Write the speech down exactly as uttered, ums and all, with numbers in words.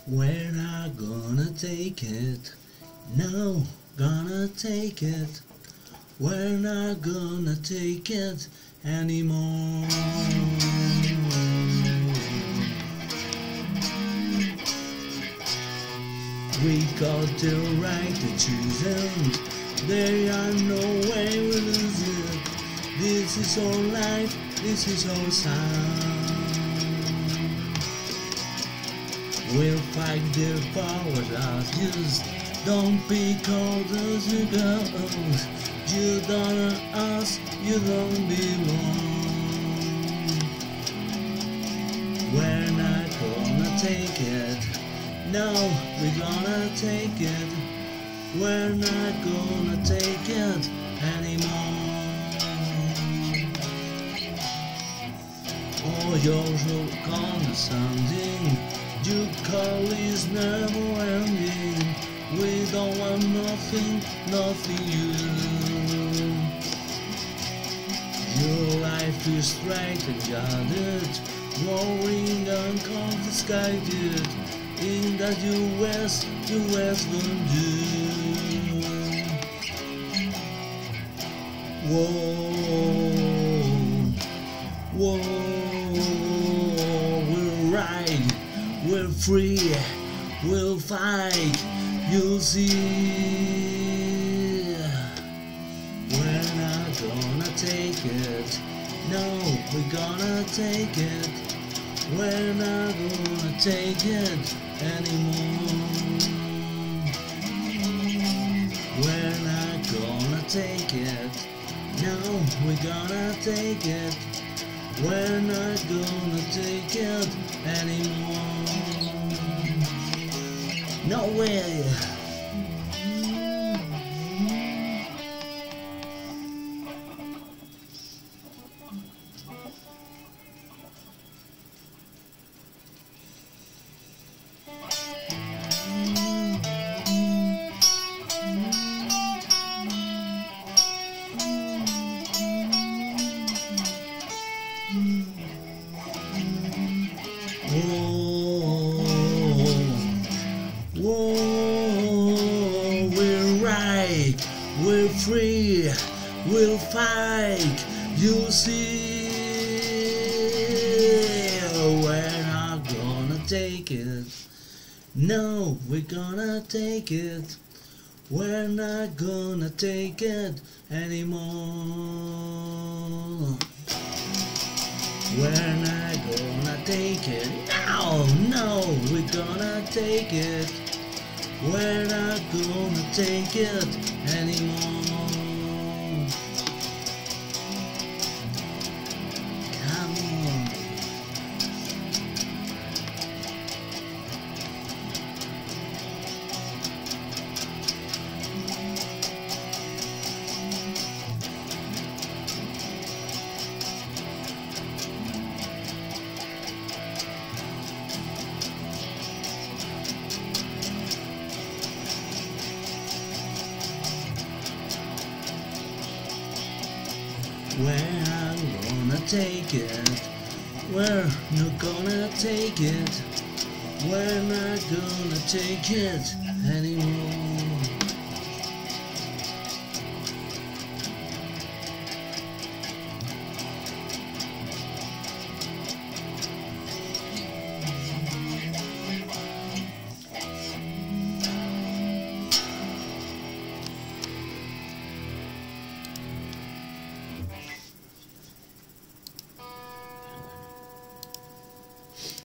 We're not gonna take it, no, gonna take it. We're not gonna take it anymore. We got the right to choose and there are no way we lose it. This is our life, this is our sound. We'll fight the power that just don't be cold as you go. You don't ask, you don't belong. We're not gonna take it, no, we're gonna take it. We're not gonna take it anymore. Oh, you're so condescending. Your call is never ending. We don't want nothing, nothing you. Your life is straight and guarded, warring and confiscated. In that you West, you West will do. Whoa, whoa, we're right. We're free, we'll fight, you'll see. We're not gonna take it, no, we're gonna take it. We're not gonna take it anymore. We're not gonna take it, no, we're gonna take it. We're not gonna take it anymore. No way. Whoa, we're right, we're free, we'll fight, you'll see. We're not gonna take it, no, we're gonna take it. We're not gonna take it anymore. We're not gonna take it, no, no, we're gonna take it. We're not gonna take it anymore. Come on. We're not gonna take it. We're not gonna take it. We're not gonna take it anymore.